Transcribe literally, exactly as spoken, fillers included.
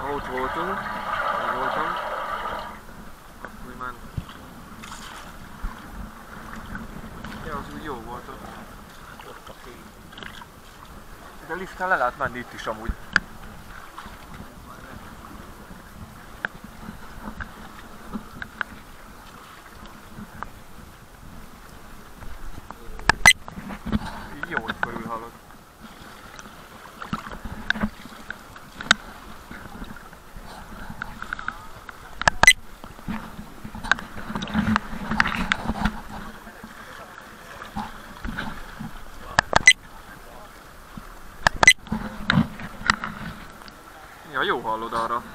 Ott voltunk, ott voltam. Akkor mi ment. Ja, az úgy jó volt ott. Ott a fény. De lifttel le lehet menni itt is amúgy. Így jó, hogy körülhalad. Ja, jó hallod arra.